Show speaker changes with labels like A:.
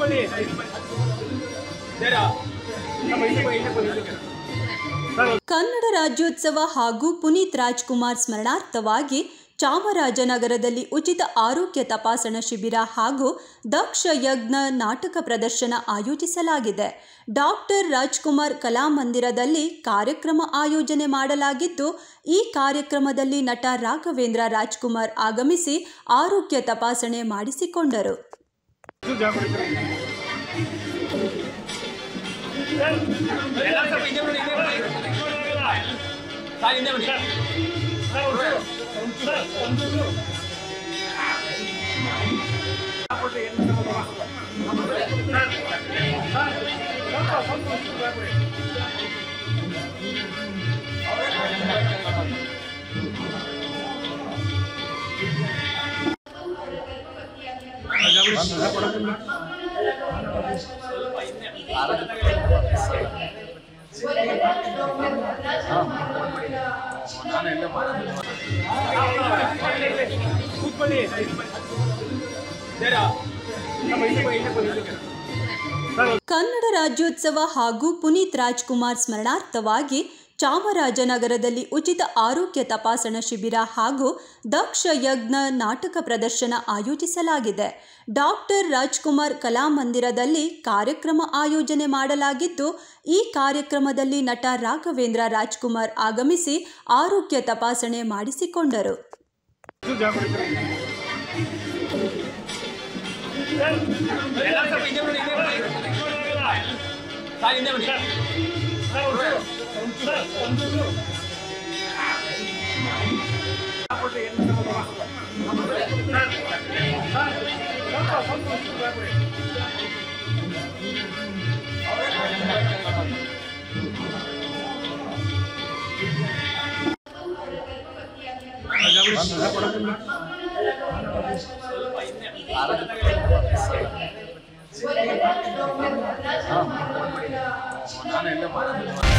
A: ಕನ್ನಡ ರಾಜ್ಯೋತ್ಸವ ಹಾಗೂ ಪುನೀತ್ರಾಜ್ಕುಮಾರ್ ಸ್ಮರಣಾರ್ಥವಾಗಿ ಚಾಮರಾಜನಗರದಲ್ಲಿ ಉಚಿತ ಆರೋಗ್ಯ ತಪಾಸಣಾ ಶಿಬಿರ ಹಾಗೂ ದಕ್ಷ ಯಜ್ಞ ನಾಟಕ ಪ್ರದರ್ಶನ ಆಯೋಜಿಸಲಾಗಿದೆ. ಡಾಕ್ಟರ್ ರಾಜ್ಕುಮಾರ್ ಕಲಾಮಂದಿರದಲ್ಲಿ ಕಾರ್ಯಕ್ರಮ ಆಯೋಜನೆ ಮಾಡಲಾಗಿದ್ದು, ಈ ಕಾರ್ಯಕ್ರಮದಲ್ಲಿ ನಟ ರಾಘವೇಂದ್ರ ರಾಜ್ಕುಮಾರ್ ಆಗಮಿಸಿ ಆರೋಗ್ಯ ತಪಾಸಣೆ ಮಾಡಿಸಿಕೊಂಡರು. ಕನ್ನಡ ರಾಜ್ಯೋತ್ಸವ ಹಾಗೂ ಪುನೀತ್ರಾಜ್ಕುಮಾರ್ ಸ್ಮರಣಾರ್ಥವಾಗಿ ಚಾಮರಾಜನಗರದಲ್ಲಿ ಉಚಿತ ಆರೋಗ್ಯ ತಪಾಸಣಾ ಶಿಬಿರ ಹಾಗೂ ದಕ್ಷ ಯಜ್ಞ ನಾಟಕ ಪ್ರದರ್ಶನ ಆಯೋಜಿಸಲಾಗಿದೆ. ಡಾಕ್ಟರ್ ರಾಜ್ಕುಮಾರ್ ಕಲಾಮಂದಿರದಲ್ಲಿ ಕಾರ್ಯಕ್ರಮ ಆಯೋಜನೆ ಮಾಡಲಾಗಿದ್ದು, ಈ ಕಾರ್ಯಕ್ರಮದಲ್ಲಿ ನಟ ರಾಘವೇಂದ್ರ ರಾಜ್ಕುಮಾರ್ ಆಗಮಿಸಿ ಆರೋಗ್ಯ ತಪಾಸಣೆ ಮಾಡಿಸಿಕೊಂಡರು.
B: ನಾನು